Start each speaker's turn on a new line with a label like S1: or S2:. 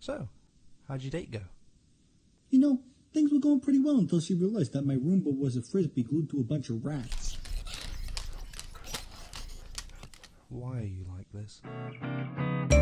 S1: So, how'd your date go?
S2: You know, things were going pretty well until she realized that my Roomba was a frisbee glued to a bunch of rats.
S1: Why are you like this?